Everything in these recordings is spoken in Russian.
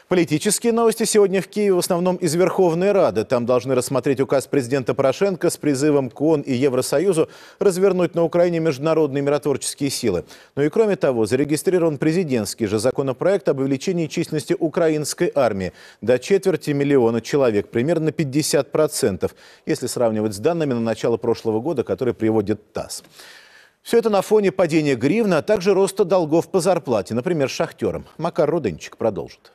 Политические новости сегодня в Киеве в основном из Верховной Рады. Там должны рассмотреть указ президента Порошенко с призывом к ООН и Евросоюзу развернуть на Украине международные миротворческие силы. Но и кроме того, зарегистрирован президентский же законопроект об увеличении численности украинской армии до 250 000 человек, примерно 50%, если сравнивать с данными на начало прошлого года, которые приводит ТАСС. Все это на фоне падения гривны, а также роста долгов по зарплате, например, шахтерам. Макар Руденчик продолжит.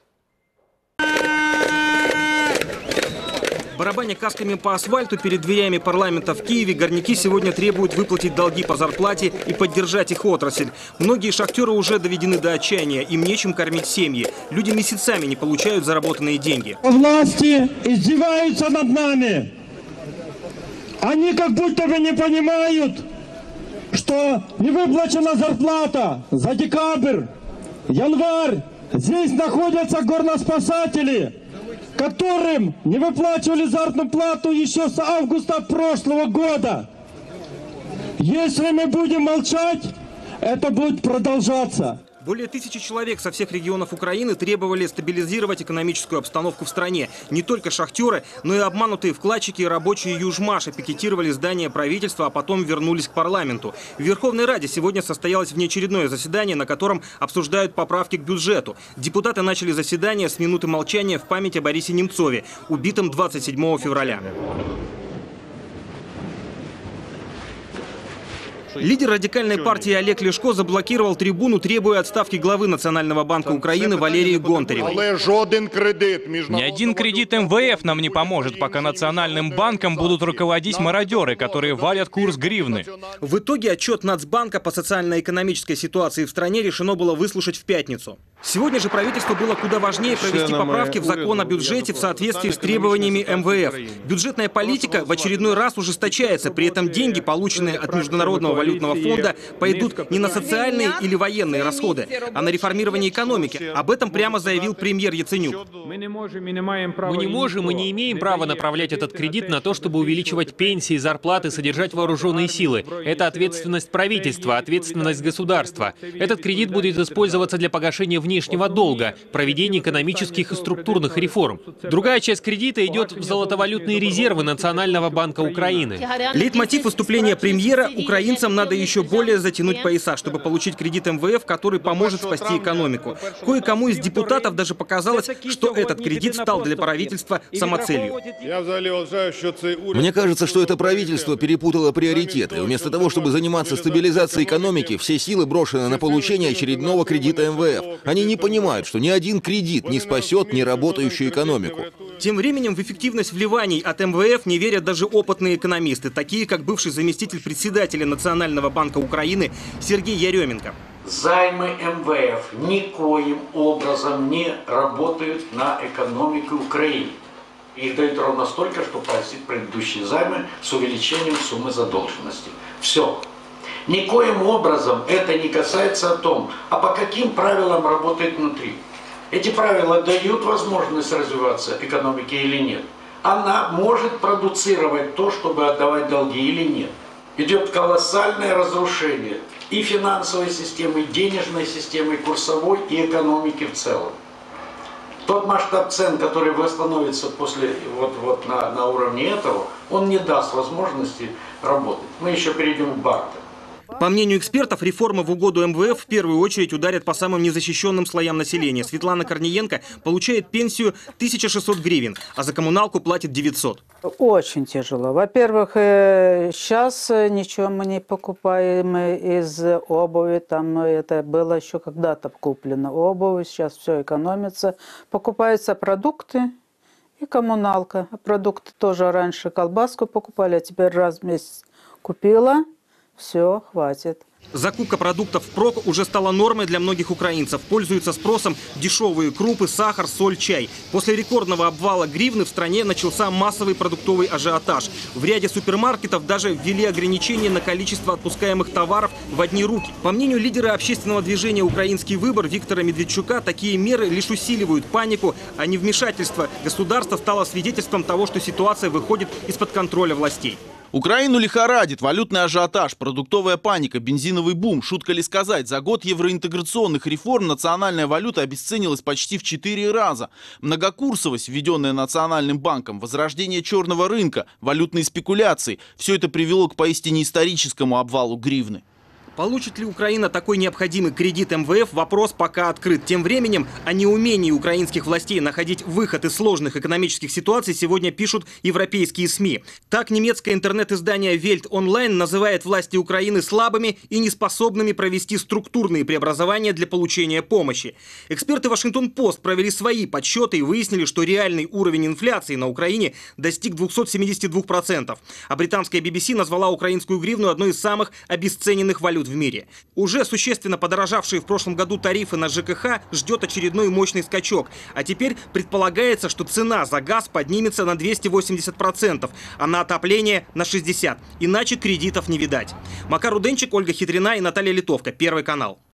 Барабаня касками по асфальту перед дверями парламента в Киеве, горняки сегодня требуют выплатить долги по зарплате и поддержать их отрасль. Многие шахтеры уже доведены до отчаяния, им нечем кормить семьи. Люди месяцами не получают заработанные деньги. Власти издеваются над нами. Они как будто бы не понимают, что не выплачена зарплата за декабрь, январь. Здесь находятся горноспасатели, которым не выплачивали заработную плату еще с августа прошлого года. Если мы будем молчать, это будет продолжаться. Более 1000 человек со всех регионов Украины требовали стабилизировать экономическую обстановку в стране. Не только шахтеры, но и обманутые вкладчики и рабочие Южмаша пикетировали здание правительства, а потом вернулись к парламенту. В Верховной Раде сегодня состоялось внеочередное заседание, на котором обсуждают поправки к бюджету. Депутаты начали заседание с минуты молчания в память о Борисе Немцове, убитом 27 февраля. Лидер радикальной партии Олег Ляшко заблокировал трибуну, требуя отставки главы Национального банка Украины Валерии Гонтаревой. Ни один кредит МВФ нам не поможет, пока Национальным банком будут руководить мародеры, которые валят курс гривны. В итоге отчет Нацбанка по социально-экономической ситуации в стране решено было выслушать в пятницу. Сегодня же правительству было куда важнее провести поправки в закон о бюджете в соответствии с требованиями МВФ. Бюджетная политика в очередной раз ужесточается, при этом деньги, полученные от Международного валютного фонда, пойдут не на социальные или военные расходы, а на реформирование экономики. Об этом прямо заявил премьер Яценюк. Мы не можем и не имеем права направлять этот кредит на то, чтобы увеличивать пенсии, зарплаты, содержать вооруженные силы. Это ответственность правительства, ответственность государства. Этот кредит будет использоваться для погашения внешнего долга, проведения экономических и структурных реформ. Другая часть кредита идет в золотовалютные резервы Национального банка Украины. Лейтмотив выступления премьера – украинцам надо еще более затянуть пояса, чтобы получить кредит МВФ, который поможет спасти экономику. Кое-кому из депутатов даже показалось, что этот кредит стал для правительства самоцелью. Мне кажется, что это правительство перепутало приоритеты. Вместо того, чтобы заниматься стабилизацией экономики, все силы брошены на получение очередного кредита МВФ. Они не понимают, что ни один кредит не спасет неработающую экономику. Тем временем в эффективность вливаний от МВФ не верят даже опытные экономисты, такие как бывший заместитель председателя Национального банка Украины Сергей Яременко. Займы МВФ никоим образом не работают на экономику Украины. Их дают ровно столько, что погасить предыдущие займы с увеличением суммы задолженности. Все. Никоим образом это не касается о том, а по каким правилам работает внутри. Эти правила дают возможность развиваться экономике или нет. Она может продуцировать то, чтобы отдавать долги или нет. Идет колоссальное разрушение и финансовой системы, и денежной системы, и курсовой, и экономики в целом. Тот масштаб цен, который восстановится после на уровне этого, он не даст возможности работать. Мы еще перейдем к барту. По мнению экспертов, реформы в угоду МВФ в первую очередь ударят по самым незащищенным слоям населения. Светлана Корниенко получает пенсию 1600 гривен, а за коммуналку платит 900. Очень тяжело. Во-первых, сейчас ничего мы не покупаем из обуви. Там это было еще когда-то куплено обувь, сейчас все экономится. Покупаются продукты и коммуналка. Продукты тоже раньше колбаску покупали, а теперь раз в месяц купила. Все, хватит. Закупка продуктов впрок уже стала нормой для многих украинцев. Пользуются спросом дешевые крупы, сахар, соль, чай. После рекордного обвала гривны в стране начался массовый продуктовый ажиотаж. В ряде супермаркетов даже ввели ограничения на количество отпускаемых товаров в одни руки. По мнению лидера общественного движения «Украинский выбор» Виктора Медведчука, такие меры лишь усиливают панику, а невмешательство государства стало свидетельством того, что ситуация выходит из-под контроля властей. Украину лихорадит валютный ажиотаж, продуктовая паника, бензиновый бум. Шутка ли сказать, за год евроинтеграционных реформ национальная валюта обесценилась почти в 4 раза. Многокурсовость, введенная Национальным банком, возрождение черного рынка, валютные спекуляции – все это привело к поистине историческому обвалу гривны. Получит ли Украина такой необходимый кредит МВФ, вопрос пока открыт. Тем временем о неумении украинских властей находить выход из сложных экономических ситуаций сегодня пишут европейские СМИ. Так, немецкое интернет-издание Welt Online называет власти Украины слабыми и неспособными провести структурные преобразования для получения помощи. Эксперты Вашингтон-Пост провели свои подсчеты и выяснили, что реальный уровень инфляции на Украине достиг 272%. А британская BBC назвала украинскую гривну одной из самых обесцененных валют в мире. Уже существенно подорожавшие в прошлом году тарифы на ЖКХ ждет очередной мощный скачок. А теперь предполагается, что цена за газ поднимется на 280%, а на отопление на 60%. Иначе кредитов не видать. Макар Руденчик, Ольга Хитрина и Наталья Литовка. Первый канал.